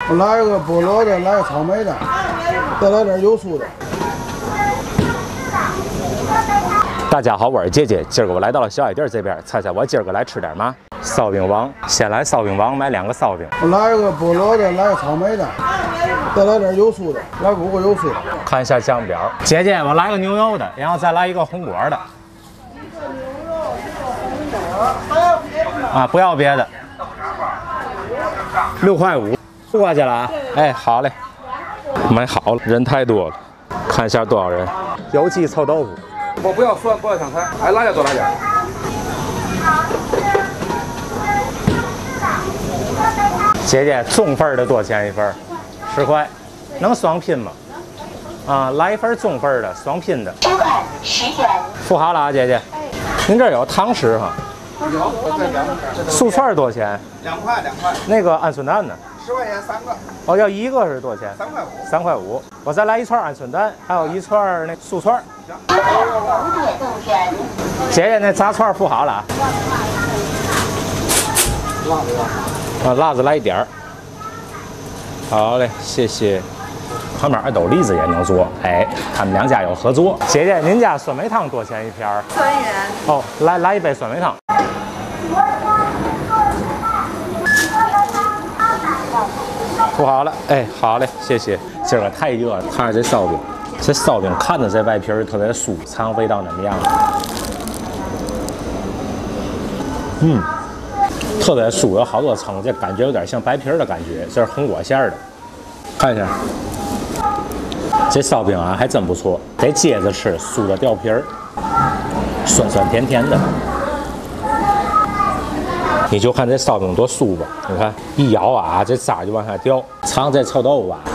我来个菠萝的，来个草莓的，再来点油酥的。 大家好，我是姐姐。今儿个我来到了小矮店这边，猜猜我今儿个来吃点嘛？烧饼王，先来烧饼王买2个烧饼。 我来个菠萝的，来个草莓的，再来点油酥的，来5个油酥的。 看一下酱表，姐姐，我来个牛油的，然后再来一个红果的。啊，不要别的。6块5，付过去了啊。哎，好嘞，买好了，人太多了，看一下多少人。有机臭豆腐。 我不要蒜，不要香菜，哎，辣椒多来点。 姐姐，中份的多少钱一份？10块，能双拼吗？啊，来一份中份的，双拼的。 收款10元。 付好了啊，姐姐。您这儿有堂食哈？ 有， 素串多少钱 2块2块。 那个鹌鹑蛋呢 10块钱3个。 哦，要一个是多少钱 3块5。 3块5。我再来一串鹌鹑蛋，还有一串那素串。姐姐，那炸串付好了啊。 辣子啊，辣子来1点儿。好嘞，谢谢。旁边二斗栗子也能做，哎，他们2家有合作。姐姐，您家酸梅汤多少钱一瓶儿？3元。哦，来一杯酸梅汤。付好了，哎，好嘞，谢谢。今儿个太热了，看着这烧饼，这烧饼看着这外皮儿特别酥，尝味道怎么样？特别酥，有好多层，这感觉有点像白皮儿的感觉。这是红果馅儿的，看一下。这烧饼啊，还真不错，得接着吃，酥的掉皮儿，酸酸甜甜的。你就看这烧饼多酥吧，你看一咬啊，这渣就往下掉。尝这臭豆腐啊，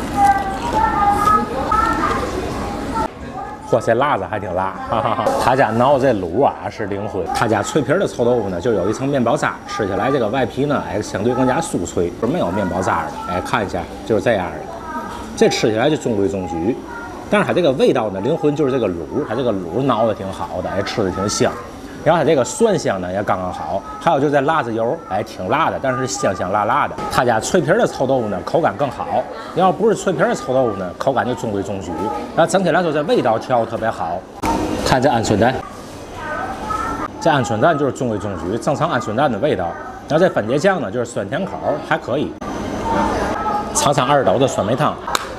嚯，这辣子还挺辣，哈哈哈。他家熬这卤啊是灵魂，他家脆皮的臭豆腐呢就有一层面包渣，吃起来这个外皮呢，哎，相对更加酥脆，是没有面包渣的。哎，看一下就是这样的。这吃起来就中规中矩，但是它这个味道呢，灵魂就是这个卤，它这个卤熬的挺好的，哎，吃的挺香。然后它这个蒜香呢也刚刚好，还有就这辣子油，哎，挺辣的，但是香香辣辣的。他家脆皮的臭豆腐呢，口感更好。要不是脆皮的臭豆腐呢，口感就中规中矩。然后整体来说，这味道调特别好。看这鹌鹑蛋，这鹌鹑蛋就是中规中矩，正常鹌鹑蛋的味道。然后这番茄酱呢，就是酸甜口，还可以。尝尝二斗的酸梅汤。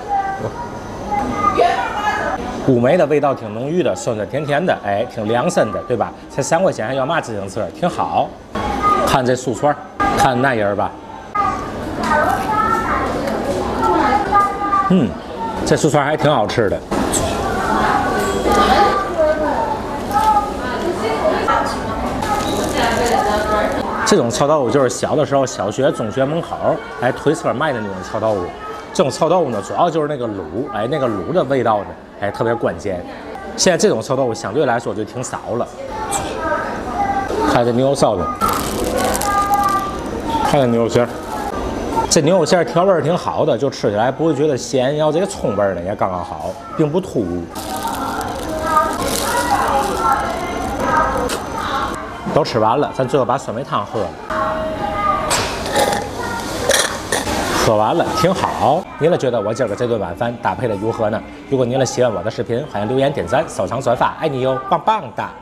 乌梅的味道挺浓郁的，酸酸甜甜的，哎，挺凉身的，对吧？才3块钱还要嘛自行车，挺好。看这素串，看那人吧。这素串还挺好吃的。这种臭豆腐就是小的时候小学、中学门口哎推车卖的那种臭豆腐。这种臭豆腐呢，主要就是那个卤，哎，那个卤的味道呢，哎，特别关键。现在这种臭豆腐相对来说就挺少了。看这牛肉烧饼，看这牛肉馅儿，这牛肉馅儿调味挺好的，就吃起来不会觉得咸，然后这个葱味呢也刚刚好，并不突兀。都吃完了，咱最后把酸梅汤喝了。喝完了，挺好。你们觉得我今儿个这顿晚饭搭配的如何呢？如果您喜欢我的视频，欢迎留言、点赞、收藏、转发，爱你哟，棒棒哒！